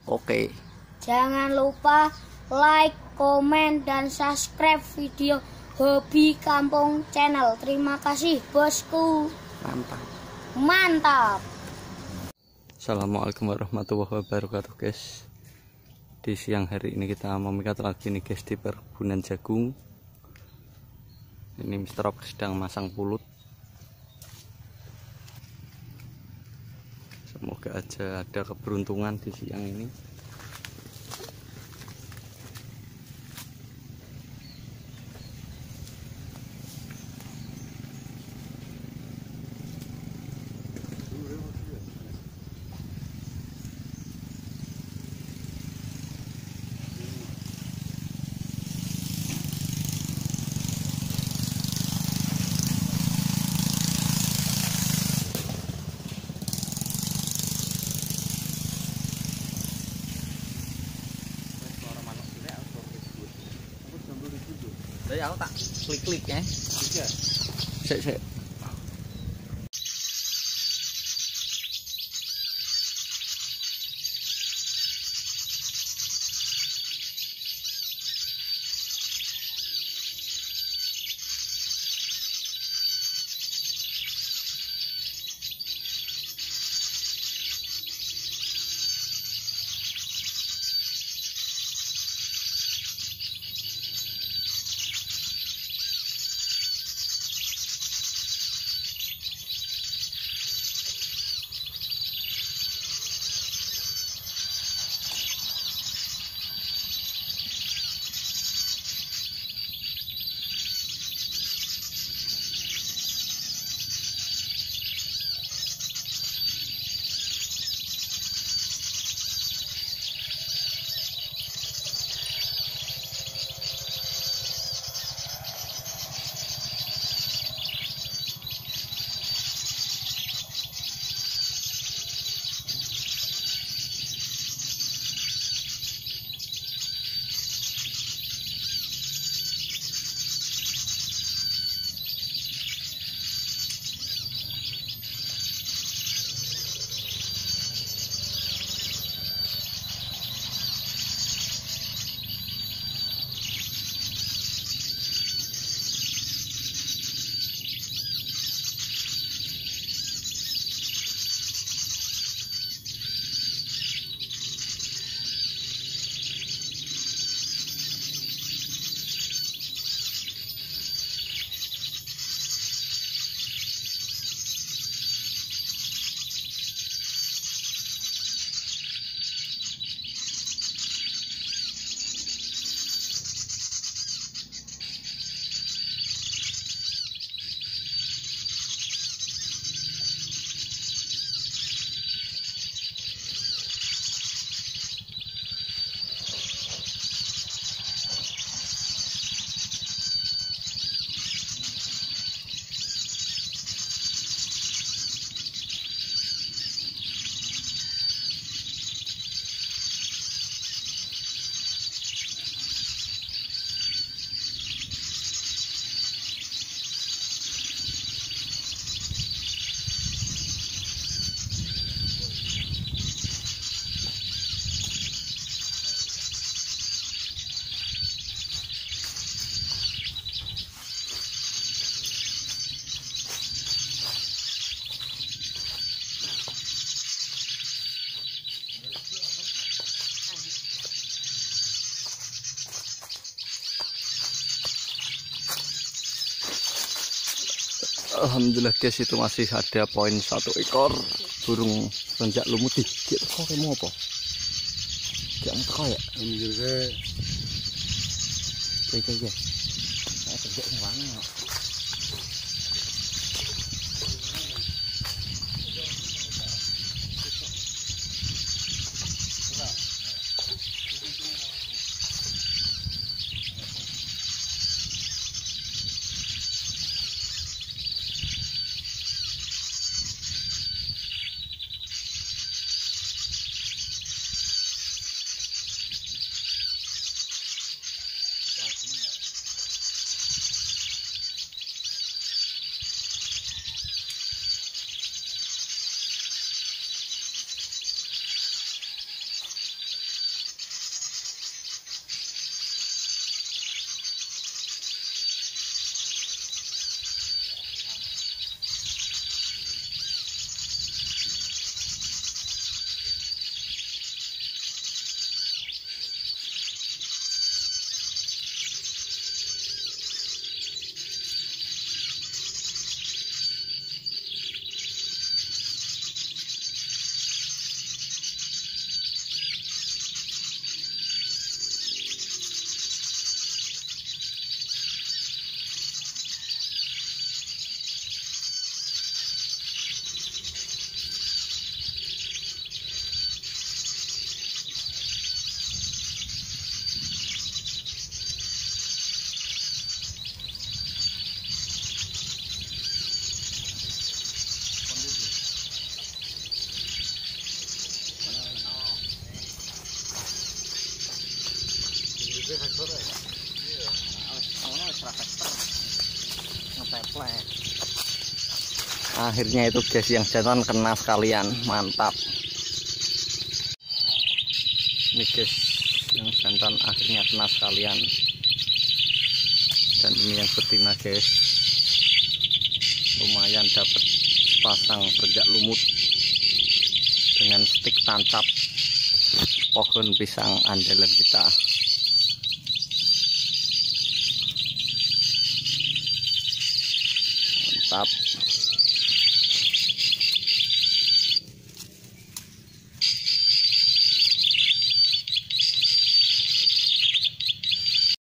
Oke. Jangan lupa like, komen, dan subscribe video Hobi Kampung Channel. Terima kasih bosku. Mantap. Assalamualaikum warahmatullahi wabarakatuh guys. Di siang hari ini kita mau memikat lagi nih guys di perkebunan jagung. Ini Mr. Rock sedang masang pulut. Semoga aja ada keberuntungan di siang ini. Đấy áo tak klik ya. Sik. Alhamdulillah guys, itu masih ada poin 1 ekor burung renjak lumut. Dia teko kamu apa? Jangan teko ya. Alhamdulillah. Oke. Saya kerja yang mana? Akhirnya itu guys yang jantan kena sekalian, mantap. Ini guys yang jantan akhirnya kena sekalian. Dan ini yang betina guys, lumayan dapat pasang berjak lumut dengan stik tancap pohon pisang andalan kita. Mantap.